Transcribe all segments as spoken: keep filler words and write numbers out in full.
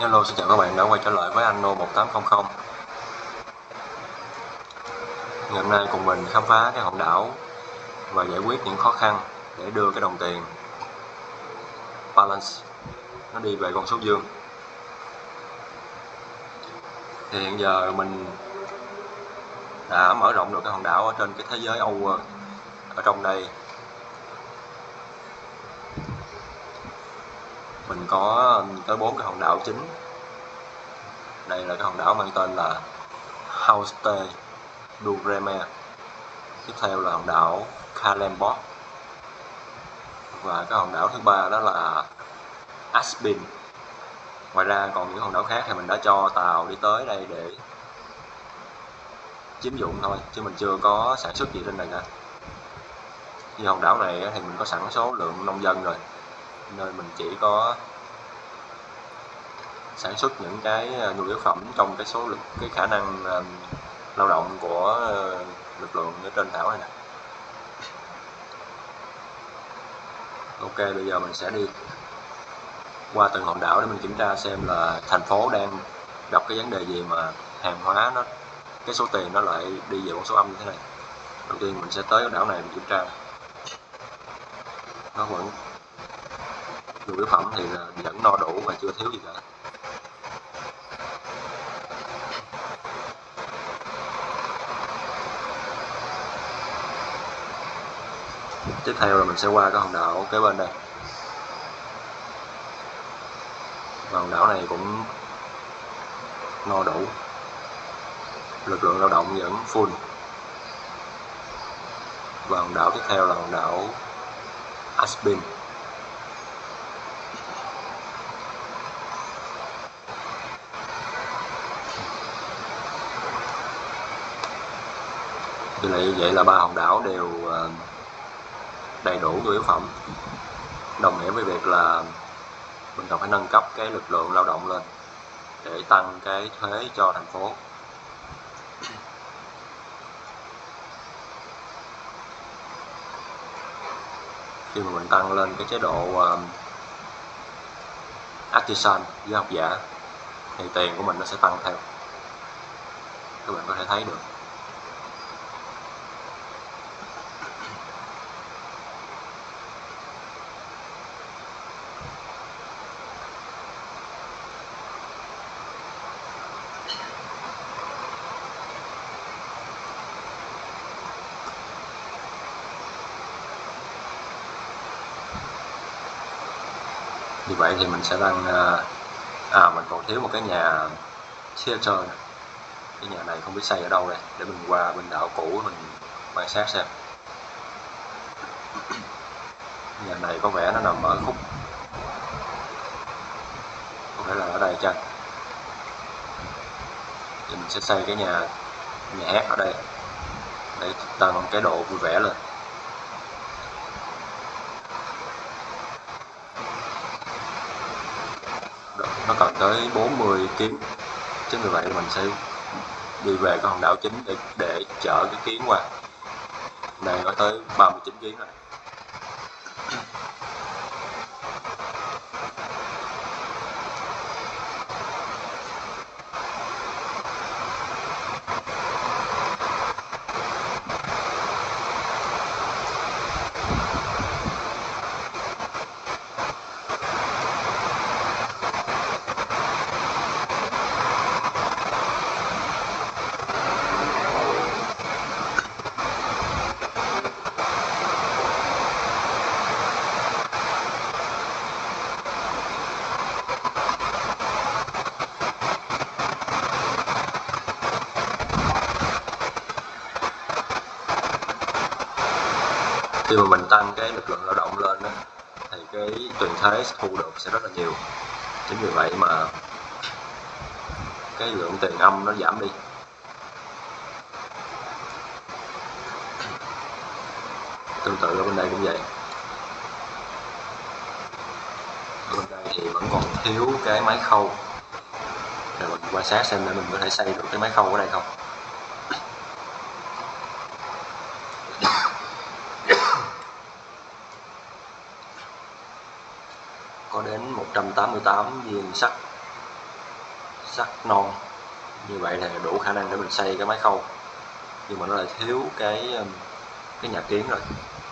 Hello, xin chào các bạn đã quay trở lại với Anno một tám không không. Ngày hôm nay cùng mình khám phá cái hòn đảo và giải quyết những khó khăn để đưa cái đồng tiền balance nó đi về con số dương. Thì hiện giờ mình đã mở rộng được cái hòn đảo ở trên cái thế giới Âu. Ở trong đây mình có tới bốn cái hòn đảo chính. Đây là cái hòn đảo mang tên là Hauste du Reme. Tiếp theo là hòn đảo Kalembos. Và cái hòn đảo thứ ba đó là Aspin. Ngoài ra còn những hòn đảo khác thì mình đã cho tàu đi tới đây để chiếm dụng thôi, chứ mình chưa có sản xuất gì trên này cả. Như hòn đảo này thì mình có sẵn số lượng nông dân rồi, nên mình chỉ có sản xuất những cái nhu yếu phẩm trong cái số lượng cái khả năng uh, lao động của uh, lực lượng ở trên đảo này nè. Ok, bây giờ mình sẽ đi qua từng hòn đảo để mình kiểm tra xem là thành phố đang gặp cái vấn đề gì mà hàng hóa nó cái số tiền nó lại đi về con số âm như thế này. Đầu tiên mình sẽ tới cái đảo này mình kiểm tra, nó vẫn nhu yếu phẩm thì vẫn no đủ và chưa thiếu gì cả. Tiếp theo là mình sẽ qua cái hòn đảo kế bên đây. Và hòn đảo này cũng no đủ, lực lượng lao động vẫn full. Và hòn đảo tiếp theo là hòn đảo Aspin. Như vậy, vậy là ba hòn đảo đều đầy đủ nhu yếu phẩm, đồng nghĩa với việc là mình cần phải nâng cấp cái lực lượng lao động lên để tăng cái thuế cho thành phố. Khi mà mình tăng lên cái chế độ uh, artisan với học giả thì tiền của mình nó sẽ tăng theo. Các bạn có thể thấy được. Như vậy thì mình sẽ đang à mình còn thiếu một cái nhà theater này. Cái nhà này không biết xây ở đâu đây, để mình qua bên đảo cũ mình quan sát xem. Nhà này có vẻ nó nằm ở khúc, có thể là ở đây chăng. Thì mình sẽ xây cái nhà nhà hát ở đây để tăng cái độ vui vẻ lên. Nó cần tới bốn mươi kiến, chính vì vậy mình sẽ đi về cái hòn đảo chính để để chở cái kiến qua. Này có tới ba mươi chín kiến rồi. Khi mà mình tăng cái lực lượng lao động lên đó, thì cái tiền thuế thu được sẽ rất là nhiều. Chính vì vậy mà cái lượng tiền âm nó giảm đi. Tương tự ở bên đây cũng vậy. Ở bên đây thì vẫn còn thiếu cái máy khâu. Để mình quan sát xem để mình có thể xây được cái máy khâu ở đây không. Có đến một trăm tám mươi tám viên sắt sắt non. Như vậy thì đủ khả năng để mình xây cái máy khâu, nhưng mà nó lại thiếu cái cái nhà kiến rồi.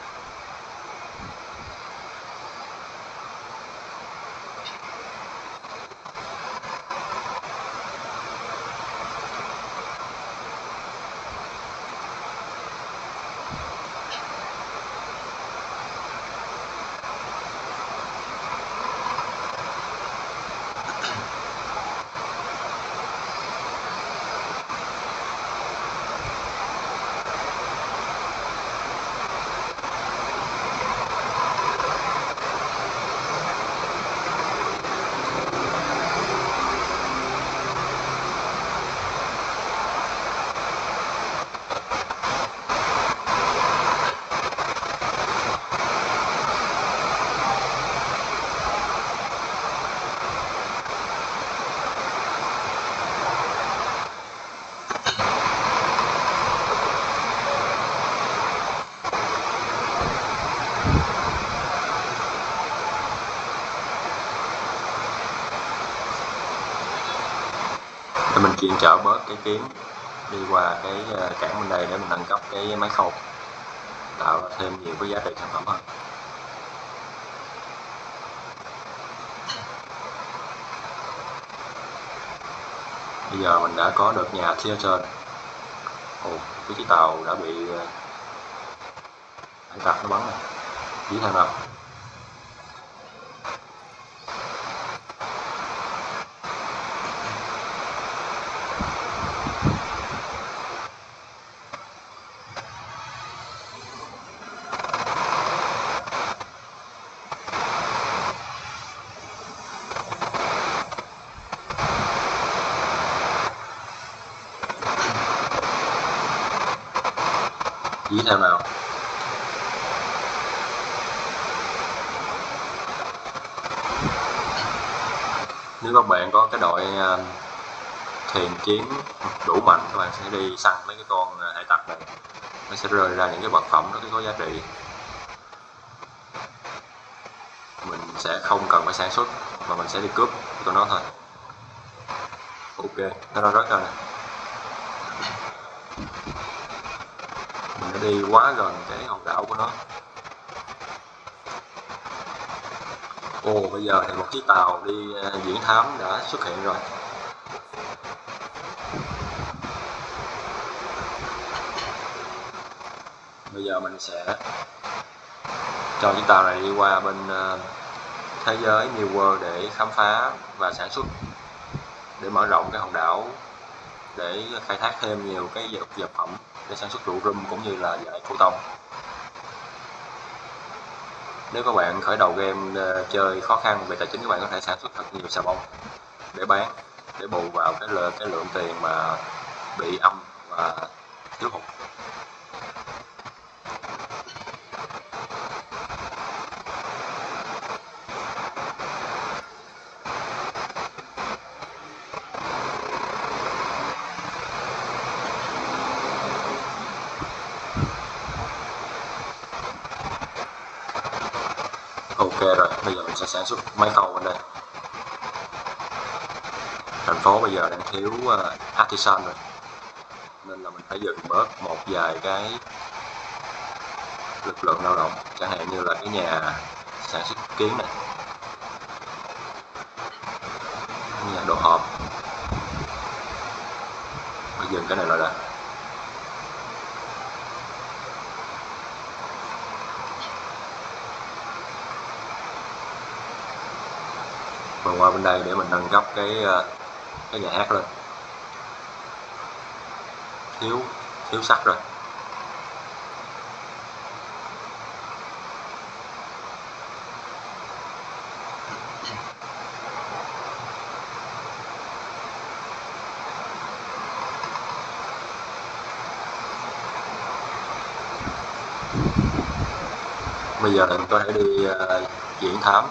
Để mình chuyên chở bớt cái kiến đi qua cái cảng bên đây để mình nâng cấp cái máy khâu, tạo ra thêm nhiều cái giá trị sản phẩm hơn. Bây giờ mình đã có được nhà phía trên. Ồ, cái chiếc tàu đã bị hải tặc nó bắn này. Dí theo nào. Dí theo nào. Nếu các bạn có cái đội thuyền chiến đủ mạnh, các bạn sẽ đi săn mấy cái con hải tặc này, nó sẽ rơi ra những cái vật phẩm rất có giá trị. Mình sẽ không cần phải sản xuất mà mình sẽ đi cướp của nó thôi. Ok, nó đã rớt ra nè. Mình đã đi quá gần cái hòn đảo của nó. Ồ, bây giờ thì một chiếc tàu đi viễn thám đã xuất hiện rồi. Bây giờ mình sẽ cho chiếc tàu này đi qua bên thế giới New World để khám phá và sản xuất, để mở rộng cái hòn đảo, để khai thác thêm nhiều cái vật phẩm để sản xuất rượu rum cũng như là vải cô tông. Nếu các bạn khởi đầu game chơi khó khăn về tài chính, các bạn có thể sản xuất thật nhiều xà bông để bán, để bù vào cái lượng, cái lượng tiền mà bị âm và thiếu hụt. Ok rồi, bây giờ mình sẽ sản xuất máy khâu bên đây. Thành phố bây giờ đang thiếu uh, artisan rồi, nên là mình phải dừng bớt một vài cái lực lượng lao động, chẳng hạn như là cái nhà sản xuất kiến này, nhà đồ hộp. Phải dừng cái này lại đã. Và qua bên đây để mình nâng cấp cái cái nhà hát lên. Thiếu thiếu sắt rồi. Bây giờ mình có thể đi uh, viễn thám.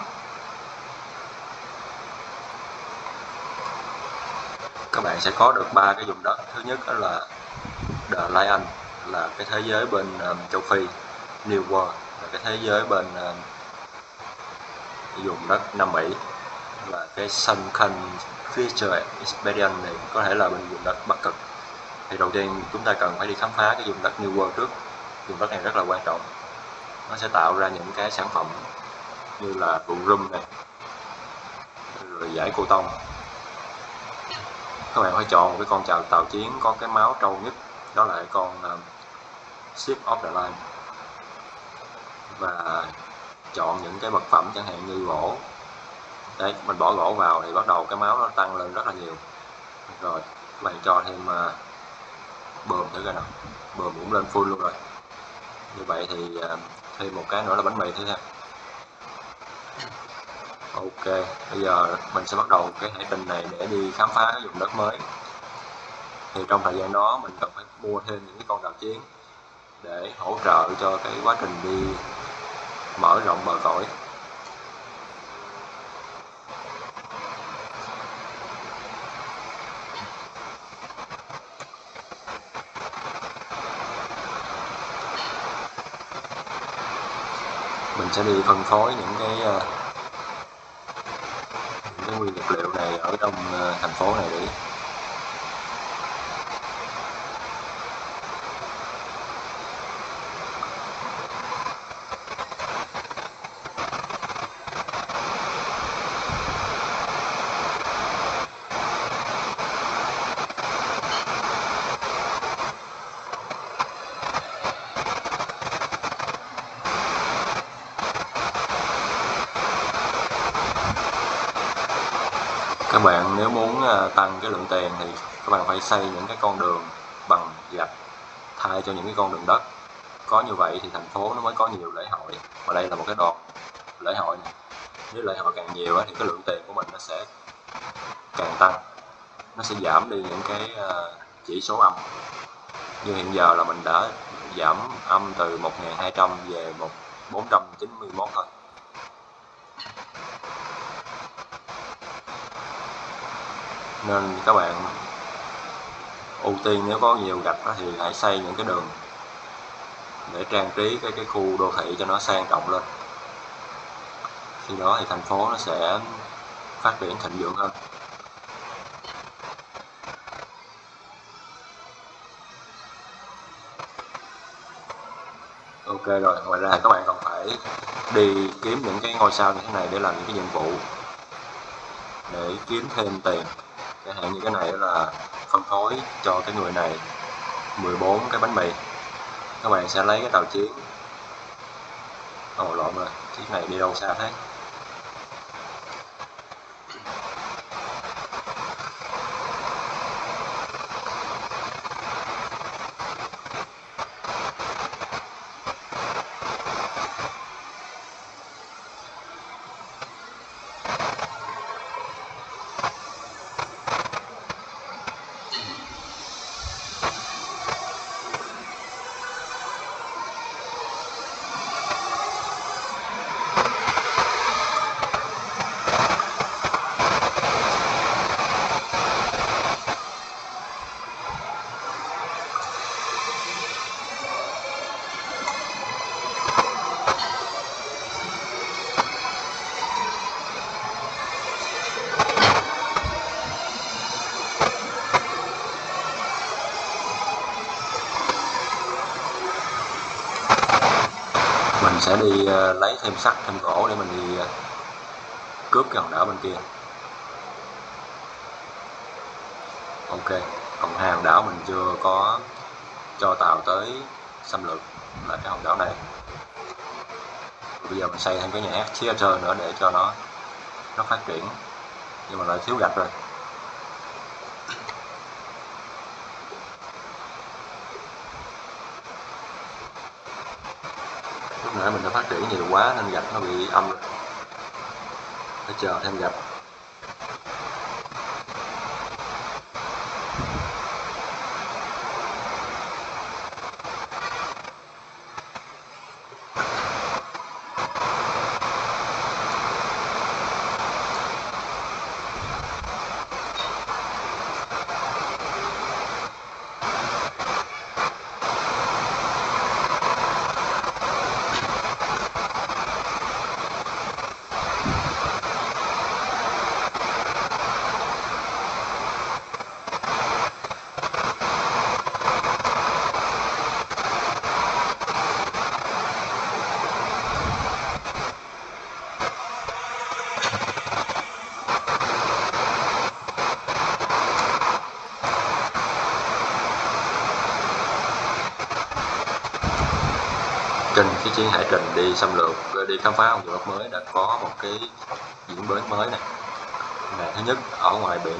Các bạn sẽ có được ba cái vùng đất. Thứ nhất đó là The Lion, là cái thế giới bên um, châu Phi. New World là cái thế giới bên um, vùng đất Nam Mỹ, là cái Sunken Feature Expedition này có thể là bên vùng đất Bắc Cực. Thì đầu tiên chúng ta cần phải đi khám phá cái vùng đất New World trước. Vùng đất này rất là quan trọng, nó sẽ tạo ra những cái sản phẩm như là ruộng rum này, rồi giải cô tông. Các bạn phải chọn một cái con tàu tàu chiến có cái máu trâu nhất, đó là con uh, Ship of the Line, và chọn những cái vật phẩm chẳng hạn như gỗ. Đấy, mình bỏ gỗ vào thì bắt đầu cái máu nó tăng lên rất là nhiều. Rồi các bạn cho thêm uh, bờm thử coi nào, bờm cũng lên full luôn rồi. Như vậy thì uh, thêm một cái nữa là bánh mì thứ ha. Ok, bây giờ mình sẽ bắt đầu cái hành trình này để đi khám phá cái vùng đất mới. Thì trong thời gian đó mình cần phải mua thêm những cái con tàu chiến để hỗ trợ cho cái quá trình đi mở rộng bờ cõi. Mình sẽ đi phân phối những cái những cái nguyên vật liệu này ở trong thành phố này đi. Các bạn nếu muốn tăng cái lượng tiền thì các bạn phải xây những cái con đường bằng gạch thay cho những cái con đường đất. Có như vậy thì thành phố nó mới có nhiều lễ hội. Và đây là một cái đoạn lễ hội này. Nếu lễ hội càng nhiều thì cái lượng tiền của mình nó sẽ càng tăng. Nó sẽ giảm đi những cái chỉ số âm. Như hiện giờ là mình đã giảm âm từ một nghìn hai trăm về một nghìn bốn trăm chín mươi mốt thôi. Nên các bạn ưu tiên nếu có nhiều gạch thì hãy xây những cái đường để trang trí cái cái khu đô thị cho nó sang trọng lên. Khi đó thì thành phố nó sẽ phát triển thịnh vượng hơn. Ok rồi, ngoài ra các bạn còn phải đi kiếm những cái ngôi sao như thế này để làm những cái nhiệm vụ để kiếm thêm tiền. Chẳng hạn như cái này là phân phối cho cái người này mười bốn cái bánh mì. Các bạn sẽ lấy cái tàu chiến. Ồ lộn rồi, chiếc này đi đâu xa thế? Mình sẽ đi uh, lấy thêm sắt, thêm gỗ để mình đi uh, cướp cái hòn đảo bên kia. Ok, còn hai hòn đảo mình chưa có cho tàu tới xâm lược là cái hòn đảo này. Và bây giờ mình xây thêm cái nhà hát theater nữa để cho nó nó phát triển, nhưng mà lại thiếu gạch rồi. Lúc nãy mình đã phát triển nhiều quá nên gạch nó bị âm rồi. Phải chờ thêm gạch. chuyến hải trình đi xâm lược, đi khám phá con vật mới đã có một cái diễn biến mới này. Ngày thứ nhất ở ngoài biển,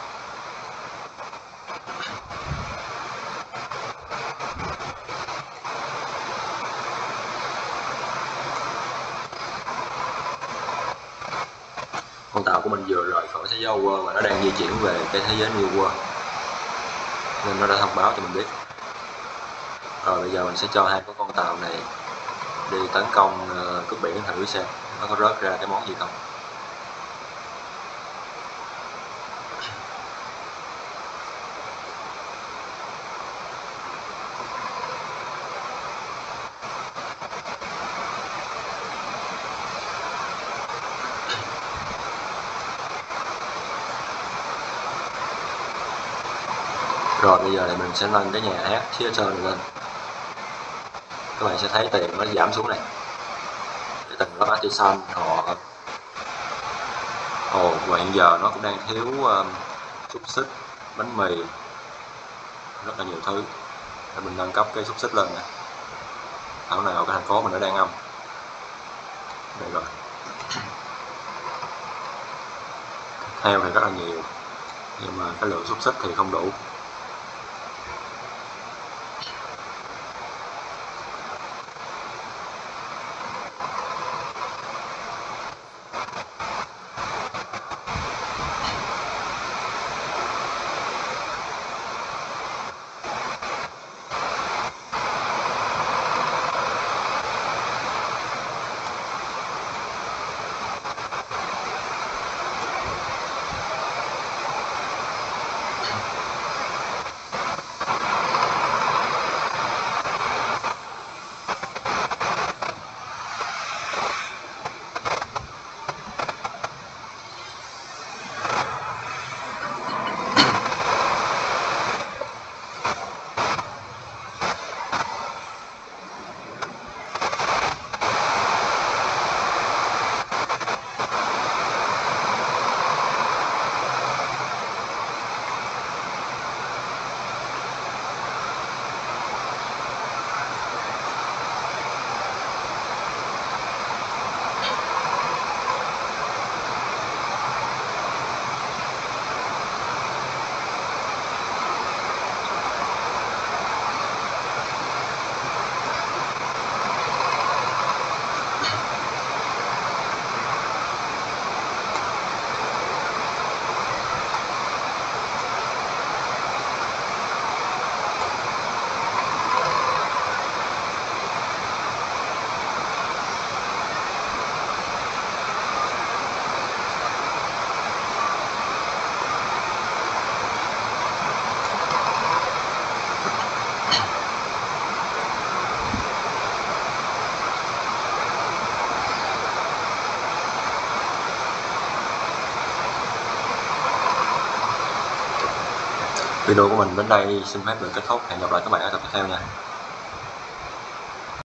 con tàu của mình vừa rời khỏi thế giới World và nó đang di chuyển về cái thế giới New World, nên nó đã thông báo cho mình biết. Rồi bây giờ mình sẽ cho hai cái con tàu này đi tấn công uh, cướp biển thử xem nó có rớt ra cái món gì không. Rồi bây giờ thì mình sẽ nâng cái nhà hát theater này lên. Các bạn sẽ thấy tiền nó giảm xuống này. Cái từng lớp artisan họ ồ và hiện giờ nó cũng đang thiếu um, xúc xích, bánh mì, rất là nhiều thứ. Để mình nâng cấp cái xúc xích lên nè. Ở nào cái thành phố mình nó đang âm. Đây rồi. Heo thì rất là nhiều, nhưng mà cái lượng xúc xích thì không đủ. Video của mình đến đây xin phép được kết thúc. Hẹn gặp lại các bạn ở tập tiếp theo nha.